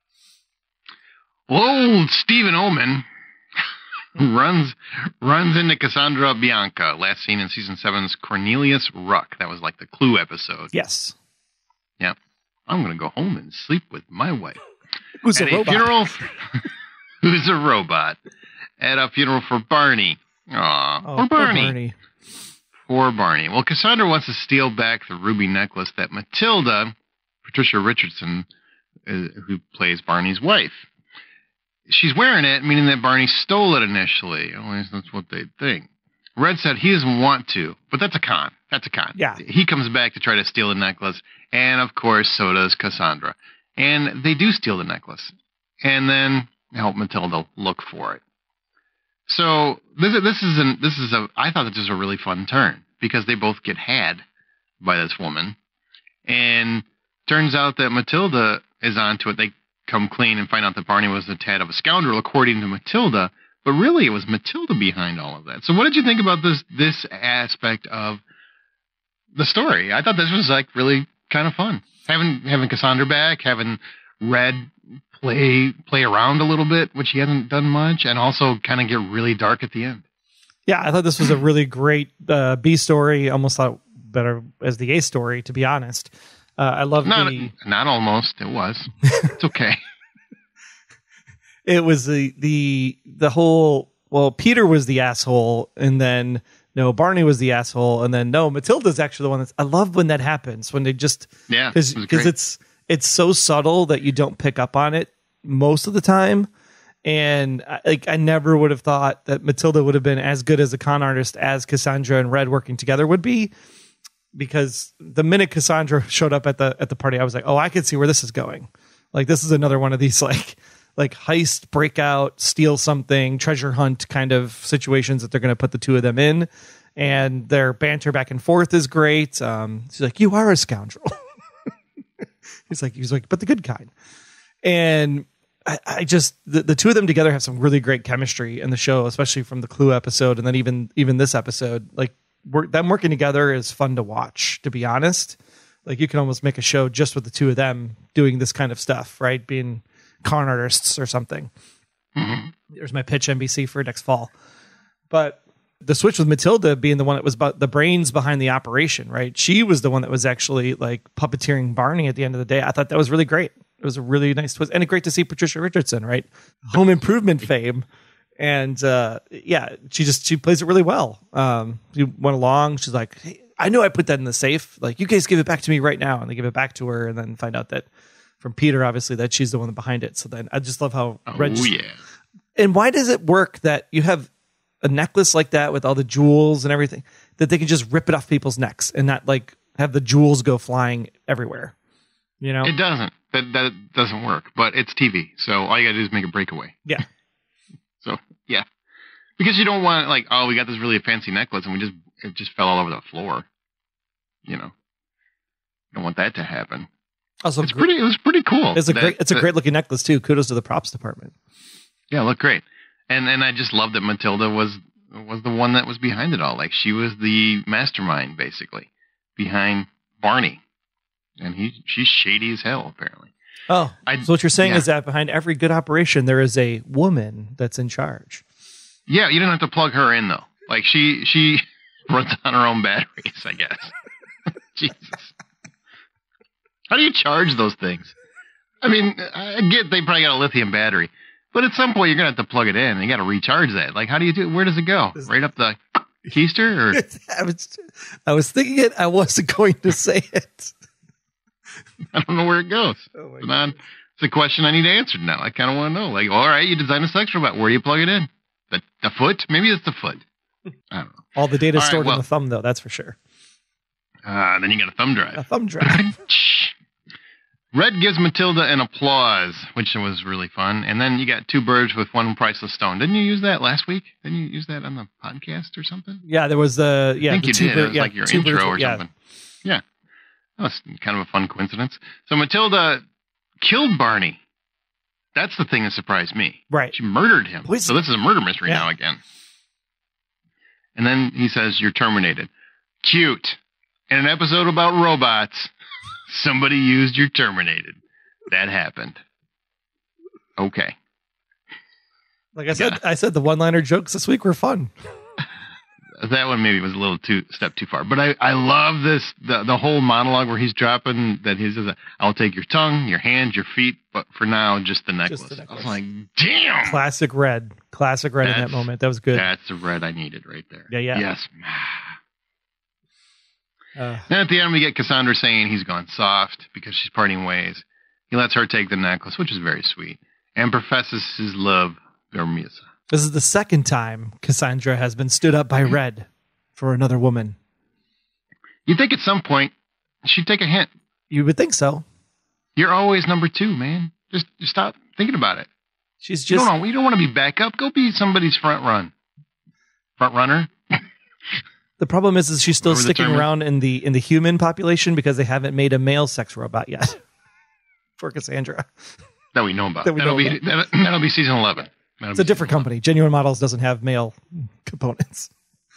Well, Stephen Ullman runs runs into Cassandra Bianca, last seen in season seven's Cornelius Ruck. That was like the Clue episode. Yes. Yep. I'm going to go home and sleep with my wife. Who's At a robot? Funeral, who's a robot. At a funeral for Barney. Aw, oh, poor Barney. Barney. Poor Barney. Well, Casandra wants to steal back the ruby necklace that Matilda, Patricia Richardson, uh, who plays Barney's wife, she's wearing it, meaning that Barney stole it initially. At least that's what they think. Red said he doesn't want to, but that's a con. That's a con. Yeah. He comes back to try to steal the necklace, and of course, so does Casandra. And they do steal the necklace, and then help Matilda look for it. So this is this is an, this is a I thought this was a really fun turn because they both get had by this woman, and turns out that Matilda is onto it. They come clean and find out that Barney was a tad of a scoundrel, according to Matilda. But really, it was Matilda behind all of that. So what did you think about this this aspect of the story? I thought this was like really kind of fun. Having having Casandra back, having Red play play around a little bit, which he hasn't done much, and also kind of get really dark at the end. Yeah, I thought this was a really great uh, B story. Almost thought better as the A story, to be honest. Uh, I love not, the not almost. It was. It's okay. It was the the the whole. Well, Peter was the asshole, and then no, Barney was the asshole, and then no, Matilda's actually the one that's. I love when that happens when they just yeah because because it it's it's so subtle that you don't pick up on it most of the time, and I, like I never would have thought that Matilda would have been as good as a con artist as Casandra and Red working together would be, because the minute Casandra showed up at the at the party, I was like, oh, I can see where this is going. Like this is another one of these like. like heist, breakout, steal something, treasure hunt kind of situations that they're going to put the two of them in. And their banter back and forth is great. Um, she's like, you are a scoundrel. he's like, he's like, but the good kind. And I, I just, the, the two of them together have some really great chemistry in the show, especially from the Clue episode. And then even, even this episode, like work, them working together is fun to watch, to be honest. Like you can almost make a show just with the two of them doing this kind of stuff, right? Being con artists or something. Mm-hmm. There's my pitch, N B C, for next fall. But the switch with Matilda being the one that was about the brains behind the operation, right? She was the one that was actually like puppeteering Barney at the end of the day. I thought that was really great. It was a really nice twist, and great to see Patricia Richardson, right? Home Improvement fame. And uh, yeah, she just she plays it really well. Um, she went along. She's like, hey, I know I put that in the safe. Like, you guys give it back to me right now. And they give it back to her, and then find out that from Peter, obviously, that she's the one behind it. So then I just love how oh, Red. Just, yeah. And why does it work that you have a necklace like that with all the jewels and everything that they can just rip it off people's necks and not like have the jewels go flying everywhere? You know, it doesn't. That that doesn't work. But it's T V, so all you got to do is make a breakaway. Yeah. So yeah, because you don't want like, oh, we got this really fancy necklace and we just it just fell all over the floor. You know, you don't want that to happen. Also, it's pretty. It was pretty cool. It's a that, great. It's a that, great looking necklace too. Kudos to the props department. Yeah, it looked great, and and I just love that Matilda was was the one that was behind it all. Like she was the mastermind, basically, behind Barney, and he she's shady as hell, apparently. Oh, I, so what you're saying yeah. is that behind every good operation, there is a woman that's in charge. Yeah, you don't have to plug her in though. Like she she runs on her own batteries, I guess. Jesus. How do you charge those things? I mean, I get they probably got a lithium battery, but at some point you're gonna have to plug it in and you got to recharge that. Like, how do you do? Where does it go? Right up the keister? Or I was, I was thinking it. I wasn't going to say it. I don't know where it goes. Oh my God. It's a question I need answered now. I kind of want to know. Like, all right, you design a sex robot. Where do you plug it in? The the foot? Maybe it's the foot. I don't know. All the data all stored right, well, in the thumb, though. That's for sure. Uh, then you got a thumb drive. A thumb drive. Red gives Matilda an applause, which was really fun. And then you got two birds with one priceless stone. Didn't you use that last week? Didn't you use that on the podcast or something? Yeah, there was the yeah. I think the you two did. bird, it was yeah, like your two intro birds, or yeah. something. Yeah. That was kind of a fun coincidence. So Matilda killed Barney. That's the thing that surprised me. Right. She murdered him. Poison. So this is a murder mystery yeah. now again. And then he says, you're terminated. Cute. In an episode about robots, somebody used you're terminated. That happened. Okay. Like I said, yeah. I said the one-liner jokes this week were fun. That one maybe was a little too step too far, but I, I love this the the whole monologue where he's dropping that he says, "I'll take your tongue, your hands, your feet, but for now, just the necklace." Just the necklace. I was like, "Damn!" Classic Red, classic Red that's, in that moment. That was good. That's the Red I needed right there. Yeah, yeah. Yes. Uh, then at the end, we get Casandra saying he's gone soft because she's parting ways. He lets her take the necklace, which is very sweet, and professes his love for Misa. This is the second time Casandra has been stood up by Red for another woman. You'd think at some point she'd take a hint. You would think so. You're always number two, man. Just, just stop thinking about it. She's just. You don't, you don't want to be backup. Go be somebody's front run. Front runner. The problem is, is she's still Whatever the sticking term is. around in the in the human population because they haven't made a male sex robot yet for Casandra. That we know about. That we that'll know be about. That'll, that'll be season eleven. That'll It's a be different season company. Genuine Models doesn't have male components.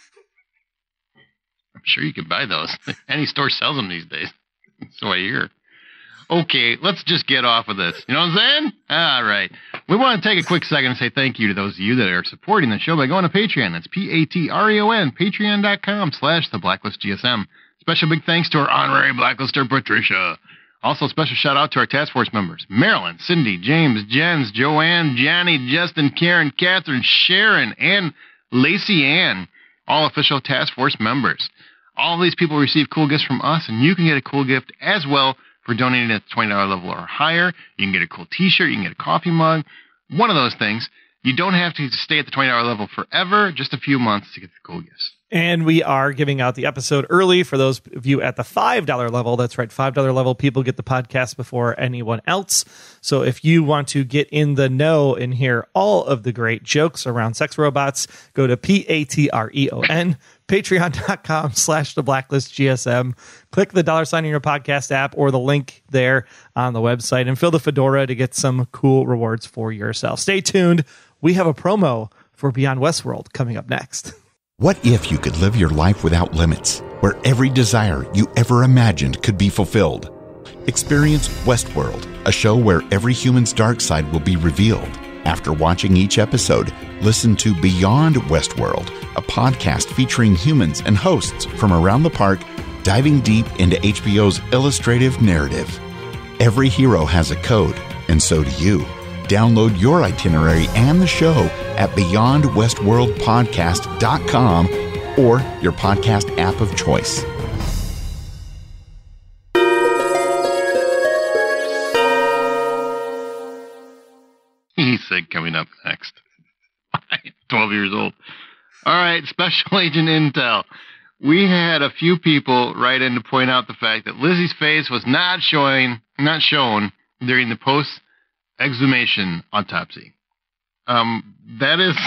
I'm sure you could buy those. Any store sells them these days. So I hear. Okay, let's just get off of this. You know what I'm saying? All right. We want to take a quick second and say thank you to those of you that are supporting the show by going to Patreon. That's P A T R E O N, patreon.com slash the Blacklist G S M. Special big thanks to our honorary Blacklister, Patricia. Also, special shout out to our task force members, Marilyn, Cindy, James, Jens, Joanne, Johnny, Justin, Karen, Catherine, Sharon, and Lacey Ann, all official task force members. All of these people receive cool gifts from us, and you can get a cool gift as well for donating at the twenty dollars level or higher. You can get a cool t-shirt, you can get a coffee mug, one of those things. You don't have to stay at the twenty dollars level forever, just a few months to get the cool gifts. And we are giving out the episode early for those of you at the five dollars level. That's right, five dollars level people get the podcast before anyone else. So if you want to get in the know and hear all of the great jokes around sex robots, go to P A T R E O N, patreon.com slash the Blacklist G S M. Click the dollar sign in your podcast app or the link there on the website and fill the fedora to get some cool rewards for yourself. Stay tuned. We have a promo for Beyond Westworld coming up next. What if you could live your life without limits, where every desire you ever imagined could be fulfilled? Experience Westworld, a show where every human's dark side will be revealed. After watching each episode, listen to Beyond Westworld, a podcast featuring humans and hosts from around the park, diving deep into H B O's illustrative narrative. Every hero has a code, and so do you. Download your itinerary and the show at beyond westworld podcast dot com or your podcast app of choice. He said coming up next. twelve years old. All right, Special Agent Intel. We had a few people write in to point out the fact that Lizzie's face was not showing, not shown during the post exhumation autopsy. Um, that is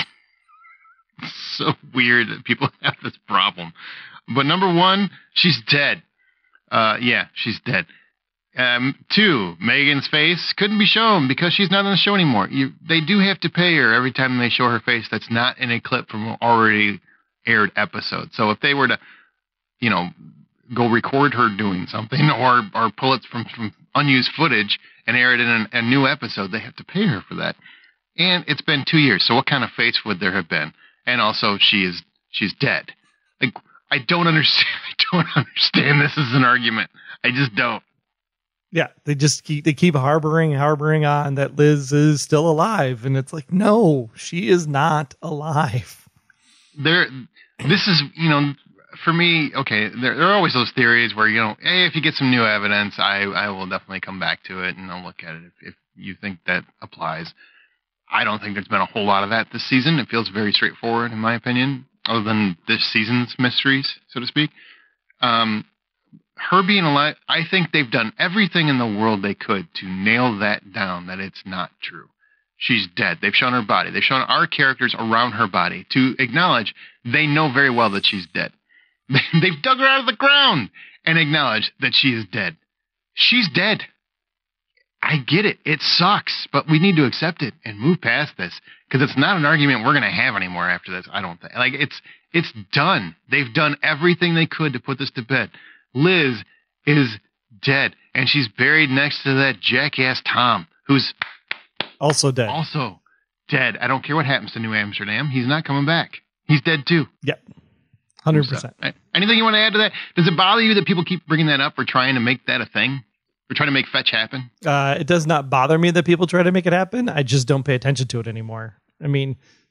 so weird that people have this problem. But number one, she's dead. Uh, yeah, she's dead. Um, two, Megan's face couldn't be shown because she's not on the show anymore. You, they do have to pay her every time they show her face that's not in a clip from an already aired episode. So if they were to, you know, go record her doing something or or pull it from, from unused footage and air it in a, a new episode, they have to pay her for that. And it's been two years, so what kind of face would there have been? And also, she is she's dead. Like, I don't understand. I don't understand this as an argument. I just don't. Yeah, they just keep they keep harboring harboring on that Liz is still alive, and it's like, no, she is not alive. There, this is, you know, for me, okay, there, there are always those theories where, you know, hey, if you get some new evidence, I, I will definitely come back to it and I'll look at it if, if you think that applies. I don't think there's been a whole lot of that this season. It feels very straightforward, in my opinion, other than this season's mysteries, so to speak. Um, her being alive, I think they've done everything in the world they could to nail that down, that it's not true. She's dead. They've shown her body. They've shown our characters around her body to acknowledge they know very well that she's dead. They've dug her out of the ground and acknowledged that she is dead. She's dead. I get it. It sucks, but we need to accept it and move past this because it's not an argument we're going to have anymore after this. I don't think. Like, it's it's done. They've done everything they could to put this to bed. Liz is dead, and she's buried next to that jackass Tom, who's Also dead. also dead. I don't care what happens to New Amsterdam. He's not coming back. He's dead too. Yep. one hundred percent. So, anything you want to add to that? Does it bother you that people keep bringing that up or trying to make that a thing? Or trying to make fetch happen? Uh, it does not bother me that people try to make it happen. I just don't pay attention to it anymore. I mean,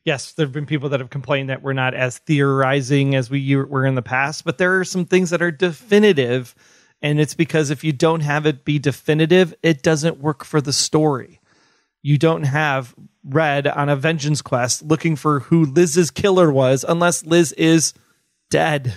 Yes, there have been people that have complained that we're not as theorizing as we were in the past, but there are some things that are definitive, and it's because if you don't have it be definitive, it doesn't work for the story. You don't have Red on a vengeance quest looking for who Liz's killer was unless Liz is dead.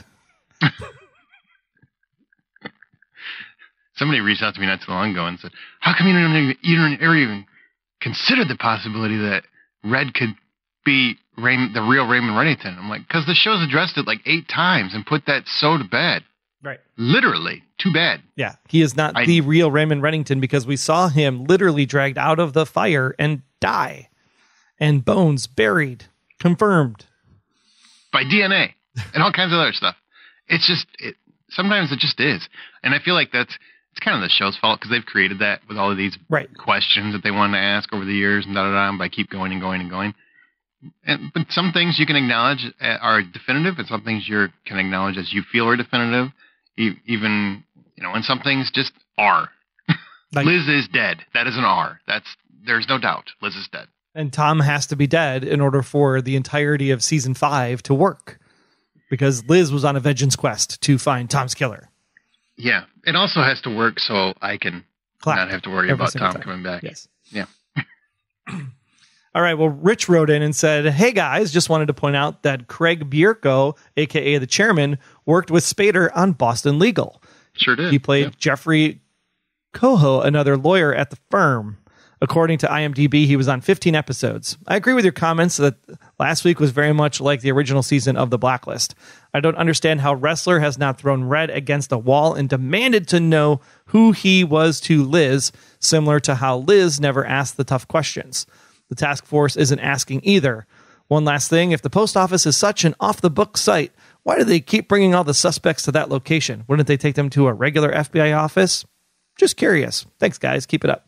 Somebody reached out to me not too long ago and said, how come you don't even, you don't ever even consider the possibility that Red could be Ray, the real Raymond Reddington? I'm like, because the show's addressed it like eight times and put that so to bed. Right. Literally. Too bad. Yeah. He is not I, the real Raymond Reddington because we saw him literally dragged out of the fire and die. And bones buried. Confirmed. By D N A and all kinds of other stuff. It's just, it, sometimes it just is. And I feel like that's, it's kind of the show's fault because they've created that with all of these right. questions that they wanted to ask over the years and da da da. And by keep going and going and going. And, but some things you can acknowledge are definitive, and some things you can acknowledge as you feel are definitive. E- even you know, and some things just are. Like, Liz is dead. That is an R. That's there's no doubt. Liz is dead. And Tom has to be dead in order for the entirety of season five to work, because Liz was on a vengeance quest to find Tom's killer. Yeah, it also has to work so I can Clap. not have to worry about Tom time. coming back. Yes. Yeah. All right. Well, Rich wrote in and said, hey, guys, just wanted to point out that Craig Bierko, a k a the chairman, worked with Spader on Boston Legal. Sure did. He played yeah. Jeffrey Coho, another lawyer at the firm. According to IMDb, he was on fifteen episodes. I agree with your comments that last week was very much like the original season of The Blacklist. I don't understand how Wrestler has not thrown Red against a wall and demanded to know who he was to Liz, similar to how Liz never asked the tough questions. The task force isn't asking either. One last thing, if the post office is such an off-the-book site, why do they keep bringing all the suspects to that location? Wouldn't they take them to a regular F B I office? Just curious. Thanks, guys. Keep it up.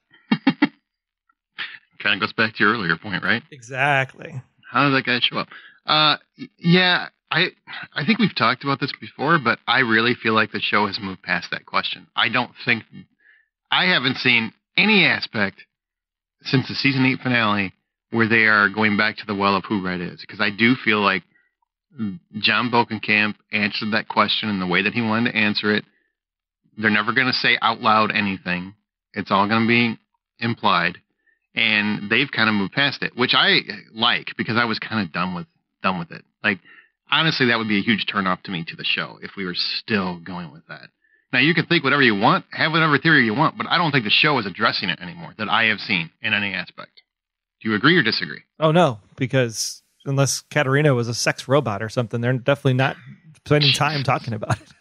Kind of goes back to your earlier point, right? Exactly. How does that guy show up? Uh, yeah, I I think we've talked about this before, but I really feel like the show has moved past that question. I don't think... I haven't seen any aspect since the season eight finale where they are going back to the well of who Red is, because I do feel like John Bokenkamp answered that question in the way that he wanted to answer it. They're never going to say out loud anything. It's all going to be implied, and they've kind of moved past it, which I like, because I was kind of done with done with it. Like, honestly, that would be a huge turnoff to me to the show if we were still going with that. Now, you can think whatever you want, have whatever theory you want, but I don't think the show is addressing it anymore that I have seen in any aspect. Do you agree or disagree? Oh, no, because unless Katarina was a sex robot or something, they're definitely not spending time talking about it.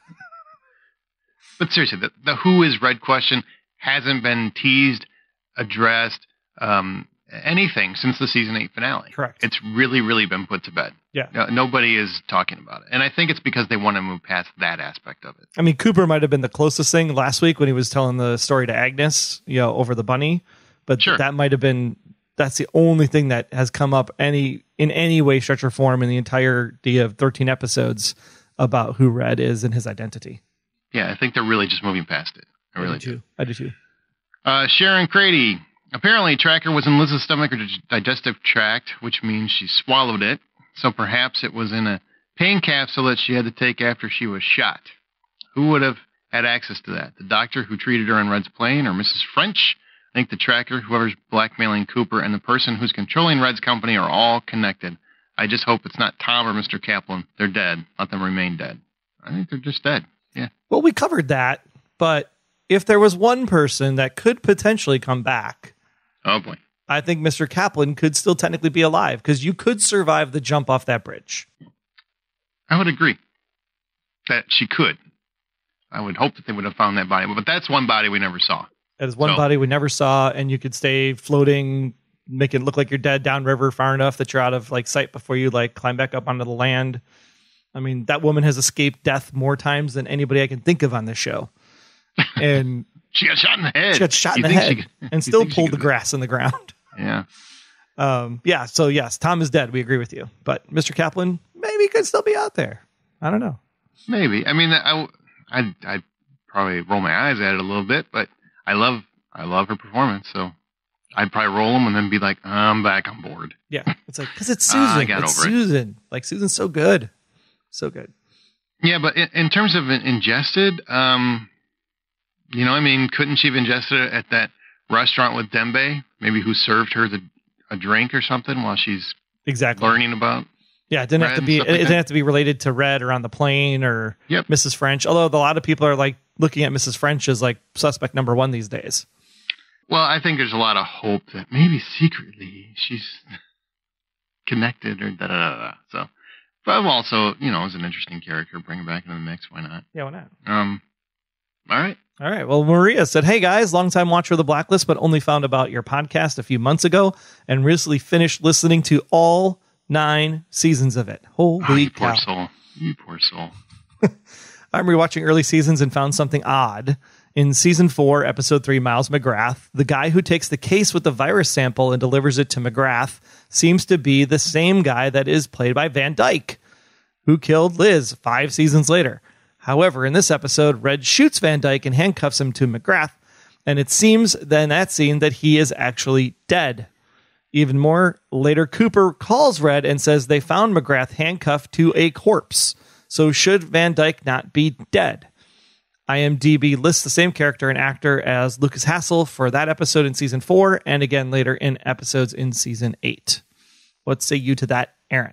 But seriously, the, the who is Red question hasn't been teased, addressed, um, anything since the season eight finale. Correct. It's really, really been put to bed. Yeah. No, nobody is talking about it. And I think it's because they want to move past that aspect of it. I mean, Cooper might have been the closest thing last week when he was telling the story to Agnes, you know, over the bunny. But sure. that might have been, that's the only thing that has come up any in any way, stretch, or form in the entirety of thirteen episodes about who Red is and his identity. Yeah, I think they're really just moving past it. I, I really do. do. I do too. Uh, Sharon Crady. Apparently, Tracker was in Liz's stomach or digestive tract, which means she swallowed it. So perhaps it was in a pain capsule that she had to take after she was shot. Who would have had access to that? The doctor who treated her on Red's plane, or Missus French? I think the Tracker, whoever's blackmailing Cooper, and the person who's controlling Red's company are all connected. I just hope it's not Tom or Mister Kaplan. They're dead. Let them remain dead. I think they're just dead. Yeah. Well, we covered that, but if there was one person that could potentially come back, oh boy, I think Mister Kaplan could still technically be alive, because you could survive the jump off that bridge. I would agree that she could. I would hope that they would have found that body, but that's one body we never saw. That is one so. body we never saw, and you could stay floating, make it look like you're dead downriver far enough that you're out of like sight before you like climb back up onto the land. I mean, that woman has escaped death more times than anybody I can think of on this show. And she got shot in the head. She got shot you in the head could, and still pulled the grass in the ground. Yeah. Um, yeah. So yes, Tom is dead. We agree with you, but Mister Kaplan maybe could still be out there. I don't know. Maybe. I mean, I, I'd, I'd probably roll my eyes at it a little bit, but I love, I love her performance. So I'd probably roll them and then be like, I'm back on board. Yeah. It's like, because it's Susan. Uh, I got it's over it. Susan. Like, Susan's so good. So good. Yeah, but in, in terms of ingested, um, you know, I mean, couldn't she have ingested it at that restaurant with Dembe? Maybe who served her the, a drink or something while she's exactly learning about. Yeah, it didn't Red have to be. It like didn't that. have to be related to Red or on the plane or Yep. Missus French. Although a lot of people are like looking at Missus French as like suspect number one these days. Well, I think there's a lot of hope that maybe secretly she's connected or da da da da. So, but also, you know, as an interesting character, bring her back into the mix. Why not? Yeah, why not? Um, all right. All right. Well, Maria said, "Hey guys, longtime watcher of the Blacklist, but only found about your podcast a few months ago, and recently finished listening to all nine seasons of it. Holy Oh, you cow! poor soul. You poor soul. I'm rewatching early seasons and found something odd. In season four, episode three, Miles McGrath, the guy who takes the case with the virus sample and delivers it to McGrath seems to be the same guy that is played by Van Dyke, who killed Liz five seasons later. However, in this episode, Red shoots Van Dyke and handcuffs him to McGrath, and it seems then that scene that he is actually dead. Even more, later Cooper calls Red and says they found McGrath handcuffed to a corpse. So should Van Dyke not be dead? IMDb lists the same character and actor as Lucas Hassel for that episode in season four, and again later in episodes in season eight. What say you to that, Aaron?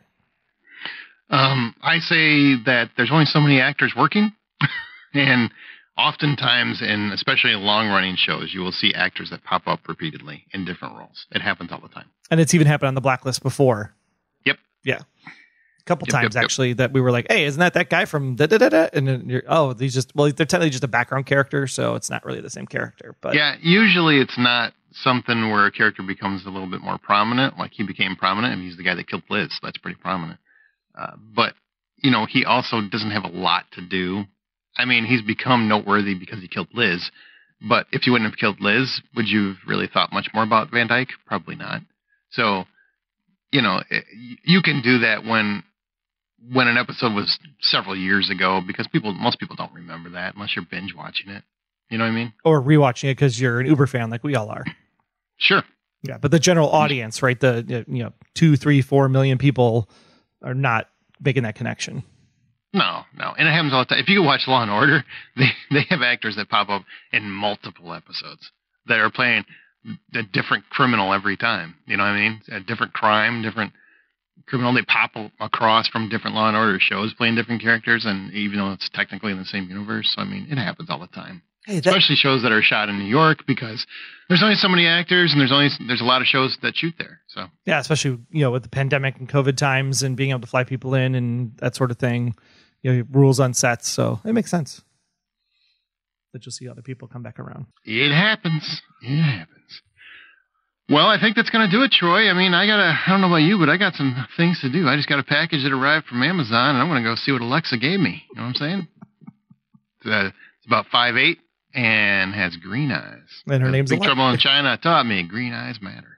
Um, I say that there's only so many actors working, and oftentimes, in especially in long-running shows, you will see actors that pop up repeatedly in different roles. It happens all the time. And it's even happened on the Blacklist before. Yep. Yeah. A couple Yep, times, yep, yep. actually, that we were like, hey, isn't that that guy from da-da-da-da? And then you're, oh, he's just, well, they're technically just a background character, so it's not really the same character. But Yeah, usually it's not something where a character becomes a little bit more prominent, like he became prominent, and he's the guy that killed Liz. That's pretty prominent. Uh, but, you know, he also doesn't have a lot to do. I mean, he's become noteworthy because he killed Liz. But if you wouldn't have killed Liz, would you have really thought much more about Van Dyke? Probably not. So, you know, it, you can do that when when an episode was several years ago, because people, most people don't remember that unless you're binge watching it. You know what I mean? or rewatching it because you're an Uber fan like we all are. Sure. Yeah, but the general audience, right? The you know two, three, four million people are not making that connection. No, no. And it happens all the time. If you watch Law and Order, they, they have actors that pop up in multiple episodes that are playing a different criminal every time. You know what I mean? A different crime, different criminal. They pop across from different Law and Order shows playing different characters, and even though it's technically in the same universe. So, I mean, it happens all the time. Hey, that, Especially shows that are shot in New York, because there's only so many actors, and there's only there's a lot of shows that shoot there. So yeah, especially you know with the pandemic and COVID times and being able to fly people in and that sort of thing. You know, rules on sets, so it makes sense that you'll see other people come back around. it happens. It happens. Well, I think that's going to do it, Troy. I mean, I got to, I don't know about you, but I got some things to do. I just got a package that arrived from Amazon, and I'm going to go see what Alexa gave me. You know what I'm saying? It's, uh, it's about five eight and has green eyes. And her name's Big Alexa. Trouble in China taught me green eyes matter.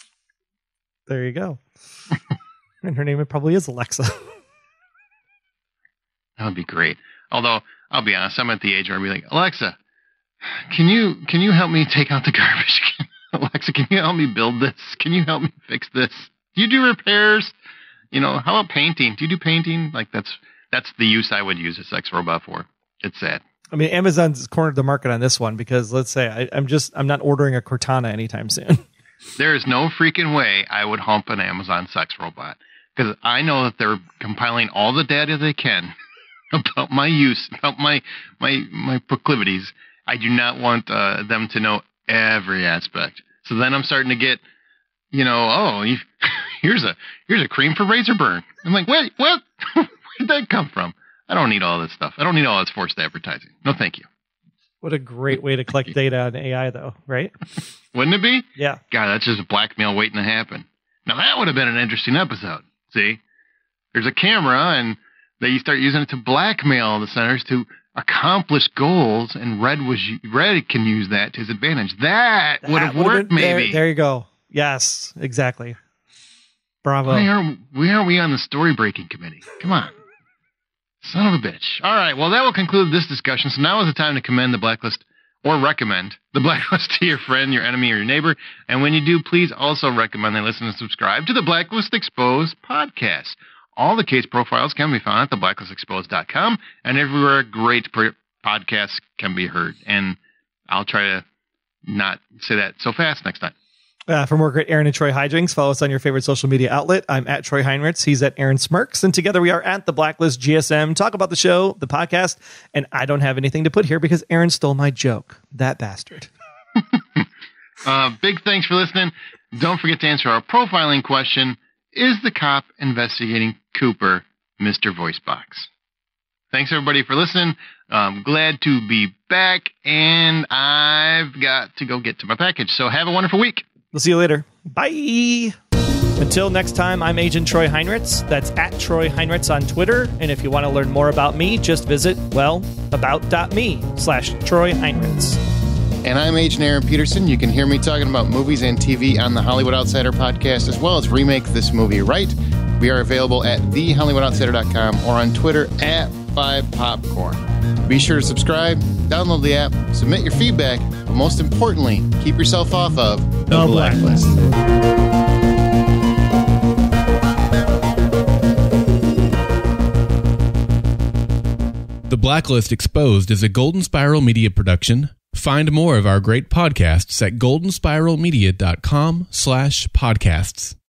There you go. And her name probably is Alexa. That would be great. Although, I'll be honest, I'm at the age where I'll be like, Alexa, can you can you help me take out the garbage? Alexa, can you help me build this? Can you help me fix this? Do you do repairs? You know, how about painting? Do you do painting? Like, that's that's the use I would use a sex robot for. It's sad. I mean, Amazon's cornered the market on this one because let's say I, I'm just I'm not ordering a Cortana anytime soon. There is no freaking way I would hump an Amazon sex robot, because I know that they're compiling all the data they can about my use, about my my my proclivities. I do not want uh, them to know every aspect. So then I'm starting to get, you know, oh, you, here's a here's a cream for razor burn. I'm like, wait, what? Where'd that come from? I don't need all this stuff. I don't need all this forced advertising. No, thank you. What a great way to collect data on A I, though, right? Wouldn't it be? Yeah. God, that's just blackmail waiting to happen. Now that would have been an interesting episode. See, there's a camera, and they start using it to blackmail the senators to accomplish goals, and Red was Red can use that to his advantage. That, That would have would've worked, been- there- maybe. There, you go. Yes, exactly. Bravo. Why aren't, why aren't we on the story breaking committee? Come on. Son of a bitch. All right, well, that will conclude this discussion. So now is the time to commend the Blacklist or recommend The Blacklist to your friend, your enemy, or your neighbor. And when you do, please also recommend they listen and subscribe to the Blacklist Exposed podcast. All the case profiles can be found at the blacklist exposed dot com and everywhere great podcasts can be heard. And I'll try to not say that so fast next time. Uh, for more great Aaron and Troy hijinks, follow us on your favorite social media outlet. I'm at Troy Heinrichs. He's at Aaron Smirks. And together we are at the Blacklist G S M. Talk about the show, the podcast. And I don't have anything to put here because Aaron stole my joke. That bastard. uh, big thanks for listening. Don't forget to answer our profiling question. Is the cop investigating Cooper Mister Voicebox? Thanks, everybody, for listening. I'm glad to be back. And I've got to go get to my package. So have a wonderful week. We'll see you later. Bye. Until next time, I'm Agent Troy Heinrichs. That's at Troy Heinrichs on Twitter. And if you want to learn more about me, just visit, well, about.me slash Troy Heinrichs. And I'm Agent Aaron Peterson. You can hear me talking about movies and T V on the Hollywood Outsider podcast, as well as Remake This Movie Right. We are available at the hollywood outsider dot com or on Twitter at five popcorn. Be sure to subscribe, download the app, submit your feedback, but most importantly, keep yourself off of the, the Blacklist. The Blacklist Exposed is a Golden Spiral Media production. Find more of our great podcasts at golden spiral media dot com slash podcasts.